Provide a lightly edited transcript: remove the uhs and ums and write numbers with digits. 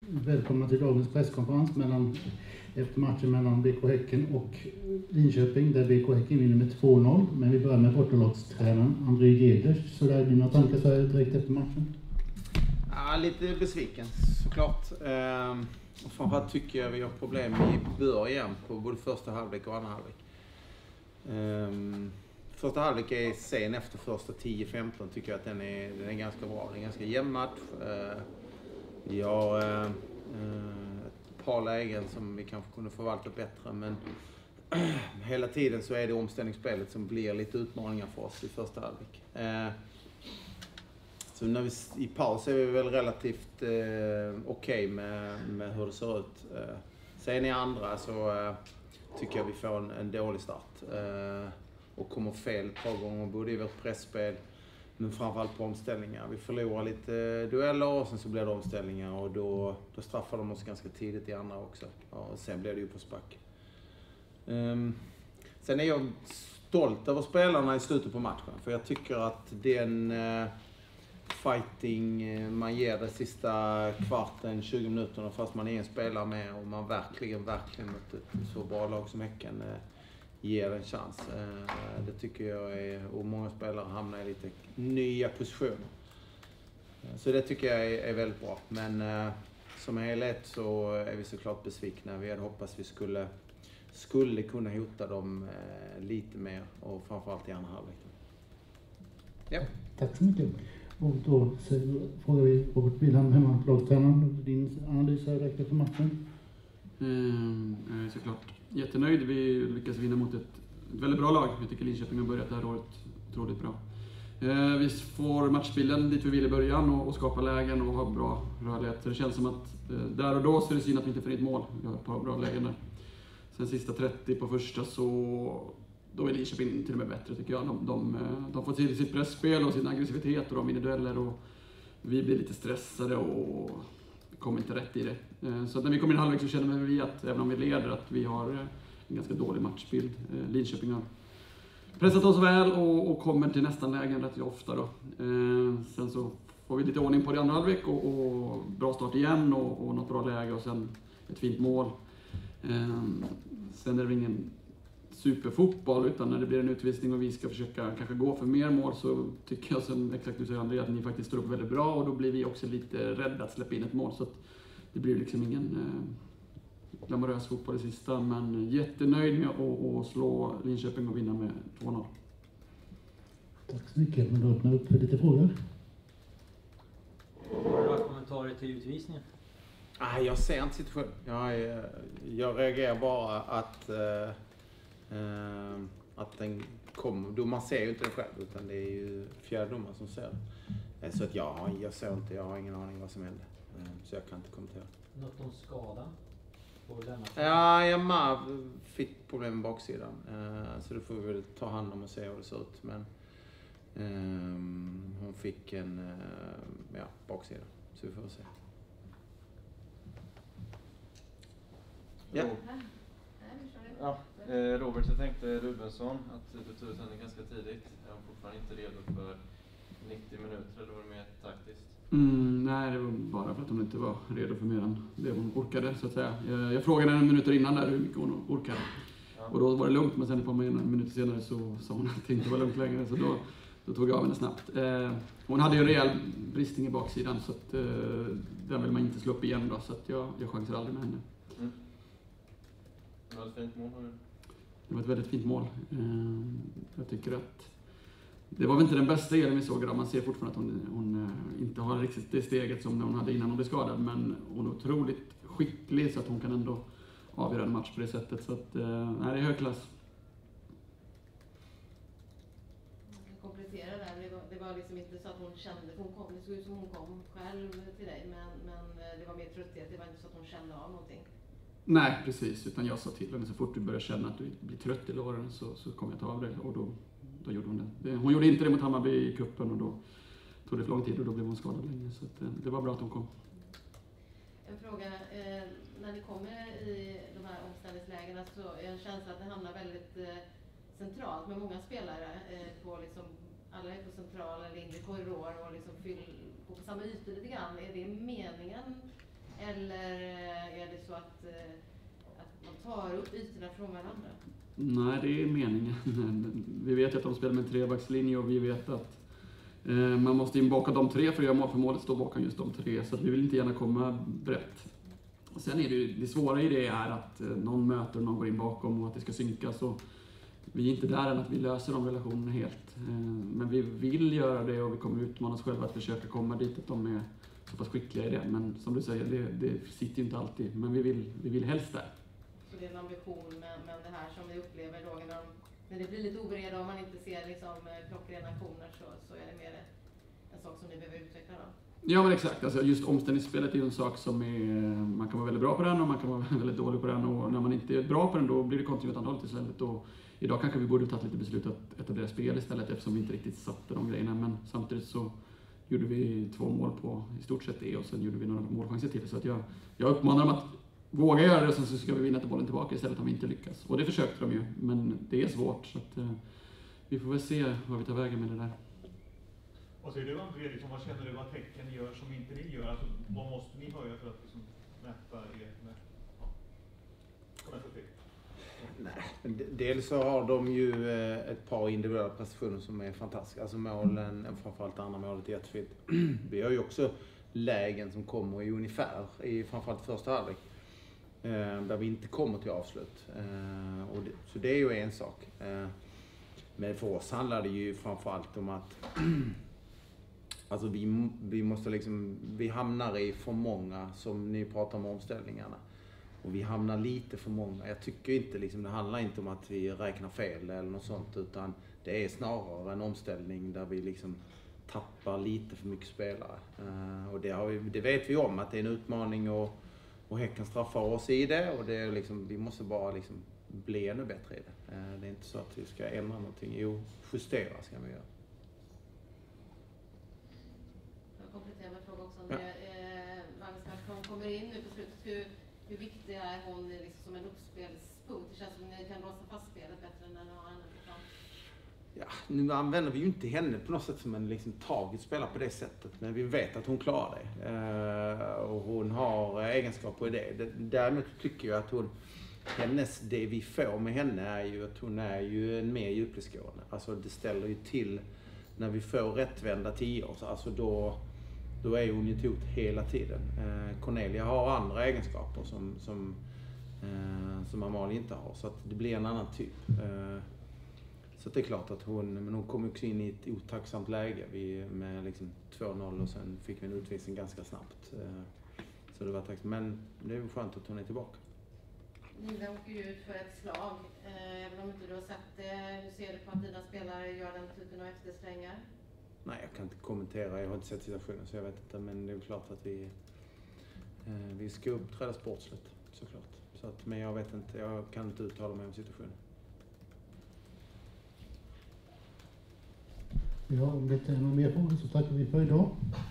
Välkomna till dagens presskonferens efter matchen mellan BK Häcken och Linköping, där BK Häcken vinner med 2-0. Men vi börjar med bortalagstränaren André Jägers. Så där, dina tankar så här direkt efter matchen? Ja, lite besviken såklart. Och framförallt tycker jag vi har problem i början på både första halvlek och andra halvlek. Första halvlek är sen efter första 10-15 tycker jag att den är ganska bra. Det är en ganska jämn match. Vi har ett par lägen som vi kanske kunde förvalta bättre, men hela tiden så är det omställningsspelet som blir lite utmaningar för oss i första halvlek. Så när vi i paus är vi väl relativt okej med hur det ser ut. Sen i andra så tycker jag vi får en dålig start. Och kommer fel ett par gånger både i vårt pressspel men framförallt på omställningar. Vi förlorar lite dueller och sen så blir det omställningar och då straffar de oss ganska tidigt i andra också. Och sen blir det ju på spack. Sen är jag stolt över spelarna i slutet på matchen, för jag tycker att den fighting man ger den sista kvarten, 20 minuterna fast man är en spelare med och man verkligen mot ett så bra lag som Häcken ger en chans. Det tycker jag är, och många spelare hamnar i lite nya positioner. Så det tycker jag är väldigt bra. Men som helhet så är vi såklart besvikna. Vi hade hoppats vi skulle kunna hota dem lite mer och framförallt i andra halvlek. Ja. Tack så mycket. Och då frågar vi Robert Wilhelm, hemmalagstränaren, din analys här direkt efter matchen. Såklart jättenöjd. Vi lyckas vinna mot ett väldigt bra lag. Jag tycker Linköping har börjat det här året otroligt bra. Vi får matchbilden dit vi vill i början och skapa lägen och ha bra rörlighet. Så det känns som att där och då så är det synd att vi inte får ett mål. Vi har ett par bra lägen där. Sen sista 30 på första så då är Linköping till och med bättre tycker jag. De får till sitt pressspel och sin aggressivitet och de vinner dueller och vi blir lite stressade och kommer inte rätt i det. Så att när vi kommer in i halvlek så känner vi att även om vi leder att vi har en ganska dålig matchbild. Linköping har pressat oss väl och kommer till nästan lägen rätt ofta då. Sen så får vi lite ordning på det andra halvlek och bra start igen och något bra läge och sen ett fint mål. Sen är det ingen superfotboll utan när det blir en utvisning och vi ska försöka kanske gå för mer mål så tycker jag som exakt du säger André att ni faktiskt står upp väldigt bra och då blir vi också lite rädda att släppa in ett mål så att det blir liksom ingen glamorös fotboll i sista men jättenöjd med att slå Linköping och vinna med 2-0. Tack så mycket, men då öppnar upp för lite frågor. Har du några kommentarer till utvisningen? Nej, jag ser inte situationen. Jag reagerar bara att den kommer. Domaren ser ju inte det själv utan det är ju fjärde domaren som ser det. Så att jag ser inte, jag har ingen aning vad som hände. Så jag kan inte kommentera. Något om skada? Ja, Mav fick problem med baksidan. Så då får vi väl ta hand om och se hur det ser ut. Men hon fick en baksida. Så vi får se. Ja. Robert, jag tänkte Rubensson att du tog ut henne ganska tidigt. Är hon fortfarande inte redo för 90 minuter eller var det mer taktiskt? Nej, det var bara för att hon inte var redo för mer än det hon orkade så att säga. Jag frågade henne minuter innan där hur mycket hon orkade. Ja. Och då var det lugnt men sen ett par minuter senare så sa hon att det inte var lugnt längre så då tog jag av henne snabbt. Hon hade ju en rejäl bristning i baksidan så att den vill man inte slå upp igen då så att jag chansar aldrig med henne. Mm. Det var ett fint mål. Det var ett väldigt fint mål. Jag tycker att det var väl inte den bästa delen vi såg då. Man ser fortfarande att hon inte har riktigt det steget som hon hade innan hon blev skadad. Men hon är otroligt skicklig så att hon kan ändå avgöra en match på det sättet. Så att, det är hög klass. Komplettera där. Det var liksom inte så att hon kände, det såg ut som hon kom själv till dig. Men det var mer trötthet. Det var inte så att hon kände av någonting. Nej, precis. Utan jag sa till henne så fort du börjar känna att du blir trött i låren så kommer jag ta av dig. Och då gjorde hon det. Hon gjorde inte det mot Hammarby i kuppen och då tog det för lång tid och då blev hon skadad länge. Så att, det var bra att hon kom. En fråga. När ni kommer i de här omställningslägena så är en känsla att det hamnar väldigt centralt med många spelare på liksom, alla är på central eller inre korridor och liksom på samma ytor lite grann. Är det meningen Eller är det så att man tar upp ytorna från varandra? Nej, det är meningen. Vi vet att de spelar med en trebackslinje och vi vet att man måste in bakom de tre för att göra mål, för målet står bakom just de tre. Så att vi vill inte gärna komma brett. Och sen är det svåra i det är att någon möter och någon går in bakom och att det ska synkas. Och vi är inte där än att vi löser de relationerna helt. Men vi vill göra det och vi kommer utmana oss själva att försöka komma dit att de är så pass skickliga i det. Men som du säger, det sitter ju inte alltid. Men vi vill helst där. Så det är en ambition, men det här som vi upplever då när det blir lite obreda och man inte ser liksom klockrena aktioner så är det mer en sak som ni behöver utveckla då? Ja, men exakt. Alltså just omställningsspelet är ju en sak som man kan vara väldigt bra på den och man kan vara väldigt dålig på den. Och när man inte är bra på den då blir det kontinuitet istället. Och idag kanske vi borde ta lite beslut att etablera spel istället eftersom vi inte riktigt satte de grejerna. Men samtidigt så gjorde vi 2 mål på i stort sett det och sen gjorde vi några målchanser till. Så att jag uppmanar dem att våga göra det och sen så ska vi vinna till bollen tillbaka istället om vi inte lyckas. Och det försökte de ju, men det är svårt. Så att, vi får väl se vad vi tar vägen med det där. Och så är det André, liksom, vad känner du vad tecken gör som inte ni gör? Alltså, vad måste ni höja för att liksom, mäta er med? Nej, dels så har de ju ett par individuella prestationer som är fantastiska. Alltså målen, framförallt andra målet är jättefint. Vi har ju också lägen som kommer i ungefär, i framförallt första halvlek. Där vi inte kommer till avslut. Så det är ju en sak. Men för oss handlar det ju framförallt om att alltså vi måste liksom, vi hamnar i för många, som ni pratar om omställningarna. Och vi hamnar lite för många. Jag tycker inte liksom, det handlar inte om att vi räknar fel eller något sånt, utan det är snarare en omställning där vi liksom tappar lite för mycket spelare. Och det vet vi om att det är en utmaning och Häcken straffar oss i det, och det är liksom, vi måste bara liksom bli ännu bättre i det. Det är inte så att vi ska ändra någonting. Jo, justera ska vi göra. Jag kompletterar med en fråga också. Magnus Persson kommer in nu på slutet. Hur viktig är hon liksom som en uppspelspunkt? Det känns som att ni kan låsa fast spelet bättre än någon annan. Ja, nu använder vi ju inte henne på något sätt som en liksom taget spelare på det sättet. Men vi vet att hon klarar det. Och hon har egenskaper i det. Däremot tycker jag att det vi får med henne är ju att hon är ju en mer djupledsgående. Alltså det ställer ju till när vi får rättvända 10 år. Alltså då är hon ju ett hot hela tiden. Cornelia har andra egenskaper som Amalie inte har. Så att det blir en annan typ. Så det är klart att hon kom också in i ett otacksamt läge med liksom 2-0 och sen fick vi en utvisning ganska snabbt. Så det var tacksamt. Men det är skönt att hon är tillbaka. Nina åker ju ut för ett slag. Även om inte du har sett det, hur ser du på att dina spelare gör den typen av efterslängar? Nej, jag kan inte kommentera. Jag har inte sett situationen så jag vet inte. Men det är klart att vi ska uppträda sportsligt såklart. Så att, men jag vet inte, jag kan inte uttala mig om situationen. Ja, om det inte är någon mer frågor så tackar vi för idag.